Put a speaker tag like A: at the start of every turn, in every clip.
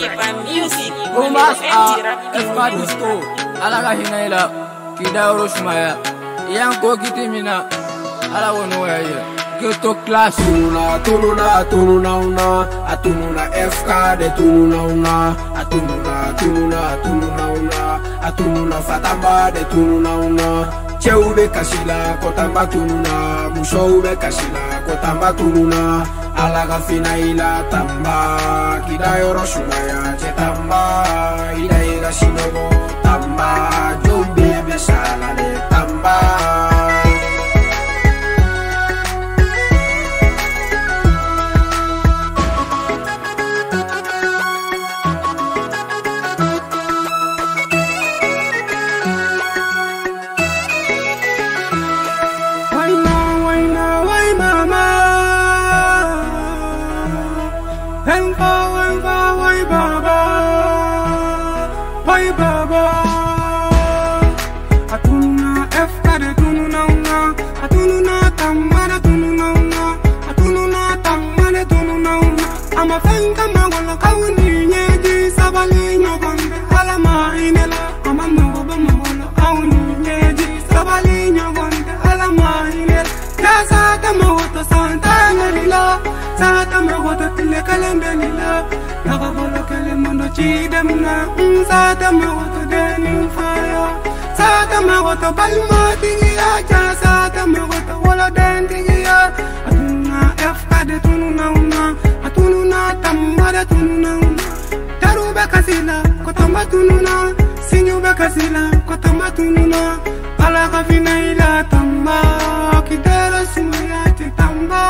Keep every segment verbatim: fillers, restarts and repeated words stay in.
A: Umas a F K Disco Alaga hinaila Kida Oroshmaya Yanko kitimina Ala wonuwa ye Ghetto class
B: Tununa, tununa, tununa una Atununa F K de tununa una Atununa, tununa, tununa una Atununa Fatamba de tununa una Cheube kasila kotamba tununa Mushoube kasila kotamba tununa Alaga fina ila tamba Kida Oroshmaya chetamba Ida ila shinogo tamba Jombe besala de tamba
C: Atununa F K de tununa una Atununa tamana tununa una Atununa tamane tununa una Ama fenka magolo kawuni nyeji sabali nyogonde Alama inela Ama magoba magolo kawuni nyeji sabali nyogonde Alama inela Ya sata magoto santa nalila Sata magoto tile kalembe nila Nakabolo kele mondo chidemna Sata magoto deni fire Sata magoto balma tingiya Cha sata magoto wala den tingiya Atununa F K de tununa una Atununa tamba de tununa una Tarube kasila kotamba tununa Sinyube kasila kotamba tununa Alaga fina ila tamba Kidera sumaya tamba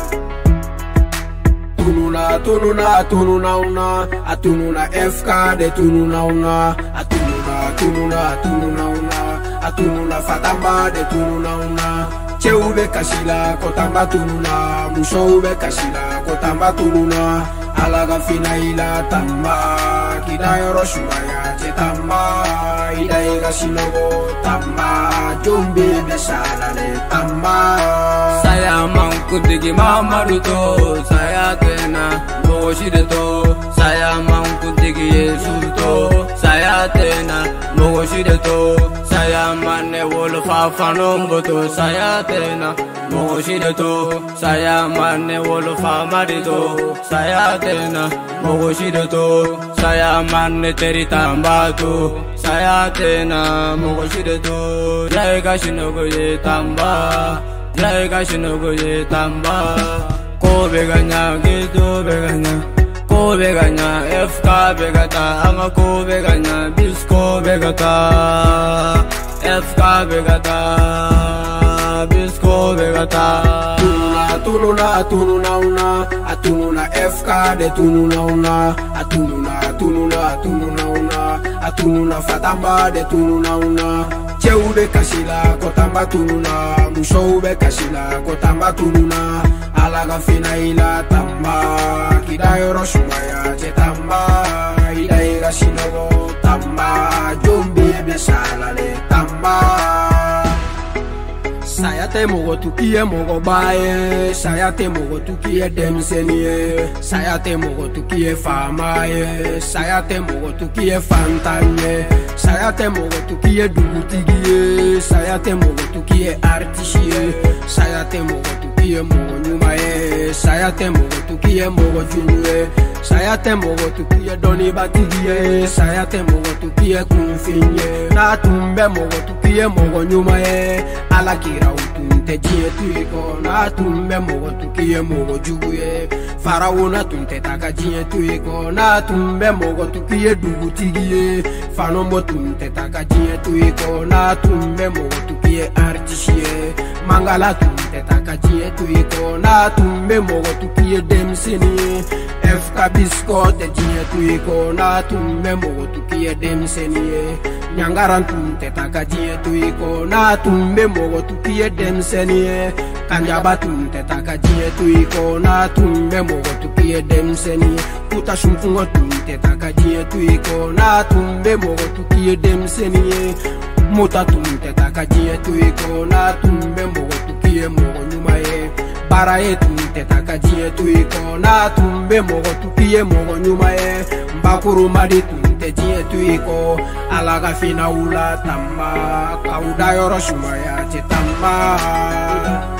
B: Tununa, tununa, tununa una Atununa F K de tununa una Atununa, tununa, tununa una Atununa Fatamba de tununa una Cheube kasila kotamba tununa Mushoube kasila kotamba tununa Alaga fina ila tamba Kida Oroshmaya chetamba Ida ila shinogo tamba Jombe besala de tamba
A: Saya mankudigi mamaruto Saya tena Mogoshide Saya mankudigi yesuto Saya tena Mogoshide Saya mane wolofa fanomboto Saya tena Mogoshide Saya mane wolofa marito Saya tena Mogoshide Saya mane teritambatu Saya tena Mogoshide Jai gashinogo ye tamba Jai gashinogo ye tamba Kobe ganya gitu beganya Kobe ganya F K begata Anga kobe ganya Bisko begata F K begata Bisko begata
B: Tununa, tununa, tununa una Atununa F K de tununa una Atununa, tununa, tununa una Atununa Fatamba de tununa una Cheube kasila kotamba tununa Mushoube kasila kotamba tununa Alaga fina ila tamba Kida Oroshmaya chetamba Ida ila shinogo tamba Jombe besala le tamba Saya te mogo tukiye mogo baye Saya te mogo tukiye demseniye Saya te mogo tukiye famaye Saya te mogo tukiye fantanye Saya te mogo tukiye dugutigiye Saya te mogo tukiye artishiye Saya te mogo tukiye mogo nyumaye Saya te mogo tukiye mogo junuye Saya te mogo tukiye doni batigiye Saya te mogo tukiye kunfinye Na tumbe mogo tukiye mogo nyumaye Ala kira utunte jiye tuiko Na tumbe mogo tukiye mogo juguye Farawuna tunte taka jiye tuiko Na tumbe mogo tukiye dugutigiye Fanombo tunte taka jiye tuiko Na tumbe mogo tukiye artishiye Mangala tunte taka jiye tuiko Na tumbe mogo tukiye demsini F K Bisko te jiye tuiko Na tumbe mogo tukiye demsini Nyangaran tunte taka jiye tuiko Na tumbe mogo tukiye demseni Kanjaba tunte taka jiye tuiko Na tumbe mogo tukiye demseni Kuta shumfungo tunte taka jiye tuiko Na tumbe mogo tukiye demseni Muta tunte taka jiye tuiko Na tumbe mogo tukiye mogo nyumaye Bara ye tunte taka jiye tuiko Na tumbe mogo tukiye mogo nyumaye bakuruma de tun tɛ diɲɛ to i kɔ ala ka finnaw la tanba k'aw da yɔrɔ sumaya tɛ tanba